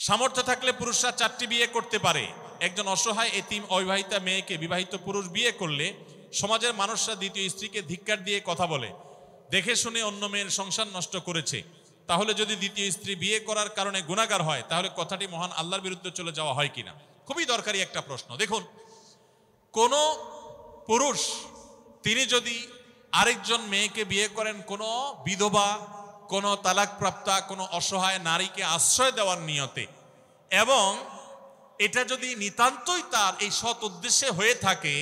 সামর্থ্য থাকলে পুরুষরা 4টি বিয়ে করতে পারে। একজন অসহায় এতিম অবিবাহিতা মেয়েকে বিবাহিত পুরুষ বিয়ে করলে সমাজের মানুষরা দ্বিতীয় স্ত্রীকে ধিক্কার দিয়ে কথা বলে, দেখে শুনে অন্য মেয়ের সংসার নষ্ট করেছে। তাহলে যদি দ্বিতীয় স্ত্রী বিয়ে করার কারণে গুনাহগার হয়, তাহলে কথাটি মহান আল্লাহর বিরুদ্ধে চলে যাওয়া হয় কিনা? খুবই দরকারি একটা প্রশ্ন। দেখুন, কোন পুরুষ তিনি যদি আরেকজন মেয়েকে বিয়ে করেন কোনো বিধবা, কোনো তালাকপ্রাপ্তা, কোনো অসহায় নারীকে আশ্রয় দেওয়ার নিয়তে, এবং এটা যদি নিতান্তই তার এই সৎ উদ্দেশ্যে হয়ে থাকে,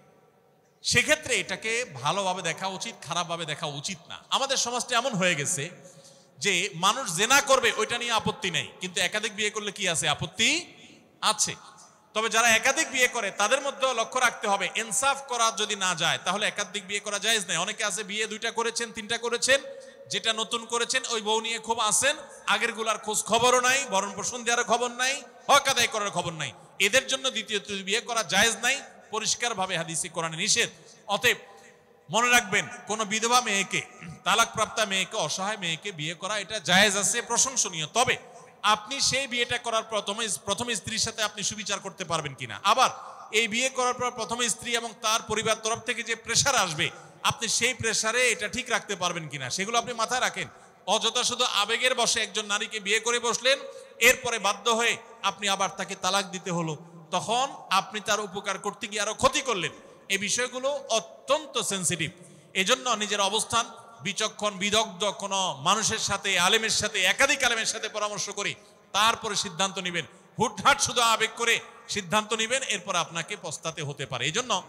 সেক্ষেত্রে এটাকে ভালোভাবে দেখা উচিত, খারাপভাবে দেখা উচিত না। আমাদের সমাজটা এমন হয়ে গেছে যে মানুষ জেনা করবে ওইটা নিয়ে আপত্তি নেই, কিন্তু একাধিক বিয়ে করলে কি আছে? আপত্তি আছে। তবে যারা একাধিক বিয়ে করে তাদের মধ্যেও লক্ষ্য রাখতে হবে, ইনসাফ করা যদি না যায় তাহলে একাধিক বিয়ে করা জায়েজ নেই। অনেকে আছে বিয়ে 2টা করেছেন, 3টা করেছেন, যেটা নতুন করেছেন ওই বউ নিয়ে খুব আসেন, আগের গুলার খোঁজ খবরও নাই, ভরণ পোষণ দেওয়ার খবর নাই, হক আদায় করার খবর নাই। এদের জন্য দ্বিতীয় বিয়ে করা জায়েজ নাই, পরিষ্কারভাবে হাদিসে কোরআনে নিষেধ। অতএব মনে রাখবেন, কোন বিধবা মেয়েকে, তালাকপ্রাপ্তা মেয়েকে, অসহায় মেয়েকে বিয়ে করা এটা জায়েজ আছে, প্রশংসনীয়। তবে আপনি সেই বিয়েটা করার পর প্রথম স্ত্রীর সাথে আপনি সুবিচার করতে পারবেন কিনা, আবার এই বিয়ে করার পর প্রথম স্ত্রী এবং তার পরিবার তরফ থেকে যে প্রেসার আসবে, আপনি সেই প্রেসারে এটা ঠিক রাখতে পারবেন কিনা, সেগুলো আপনি মাথায় রাখেন। অযথা শুধু আবেগের বশে একজন নারীকে বিয়ে করে বসলেন, এরপরে বাধ্য হয়ে আপনি আবার তাকে তালাক দিতে হলো, তখন আপনি তার উপকার করতে গিয়ে আরো ক্ষতি করলেন। এই বিষয়গুলো অত্যন্ত সেন্সিটিভ। এজন্য নিজের অবস্থান বিচক্ষণ বিদগ্ধ কোন মানুষের সাথে, আলেমের সাথে, একাধিক আলেমের সাথে পরামর্শ করে তারপরে সিদ্ধান্ত নেবেন। হুটহাট শুধু আবেগ করে সিদ্ধান্ত নেবেন, এরপর আপনাকে পস্তাতে হতে পারে। এই জন্য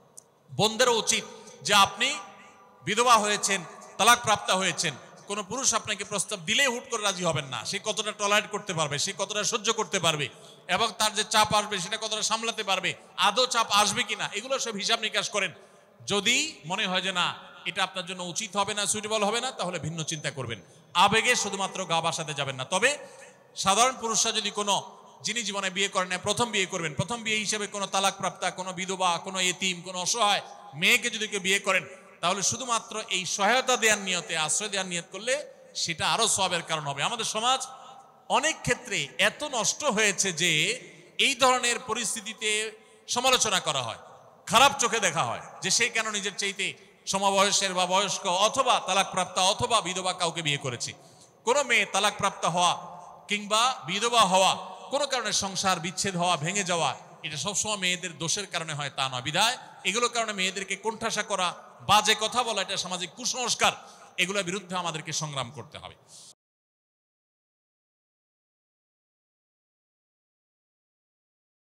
বোনদেরও উচিত যে আপনি বিধবা হয়েছেন, তালাক প্রাপ্তা হয়েছেন, কোন পুরুষ আপনাকে প্রস্তাব দিলেই হুট করে রাজি হবেন না। সে কতটা টলারেট করতে পারবে, সে কতটা সহ্য করতে পারবে, এবং তার যে চাপ আসবে সেটা কতটা সামলাতে পারবে, আদৌ চাপ আসবে কিনা, এগুলো সব হিসাব নিকাশ করেন। যদি মনে হয় যে না এটা আপনার জন্য উচিত হবে না, সুইটেবল হবে না, তাহলে ভিন্ন চিন্তা করবেন। আবেগে শুধুমাত্র গা ভাসাতে যাবেন না। তবে সাধারণ পুরুষরা যদি কোনো, যিনি জীবনে বিয়ে করেন না, প্রথম বিয়ে করবেন, প্রথম বিয়ে হিসেবে কোনো তালাকপ্রাপ্তা, কোনো বিধবা, কোনো এতিম, কোনো অসহায় মেয়েকে যদি কেউ বিয়ে করেন, তাহলে শুধুমাত্র এই সহায়তা দেওয়ার নিয়তে, আশ্রয় দেওয়ার নিয়ত করলে সেটা আরো সওয়াবের কারণ হবে। আমাদের সমাজ অনেক ক্ষেত্রে এত নষ্ট হয়েছে যে এই ধরনের পরিস্থিতিতে সমালোচনা করা হয়, খারাপ চোখে দেখা হয় যে সে কেন নিজের চাইতে সমবয়সের বা বয়স্ক অথবা তালাকপ্রাপ্তা অথবা বিধবা কাউকে বিয়ে করেছে। কোনো মেয়ে তালাকপ্রাপ্তা হওয়া কিংবা বিধবা হওয়া, কোনো কারণে সংসার বিচ্ছেদ হওয়া, ভেঙে যাওয়া, এটা সবসময় মেয়েদের দোষের কারণে হয় তা নয়। বিধায় এগুলোর কারণে মেয়েদেরকে কোণঠাসা করা, বাজে কথা বলা, এটা সামাজিক কুসংস্কার, এগুলোর বিরুদ্ধে আমাদেরকে সংগ্রাম করতে হবে।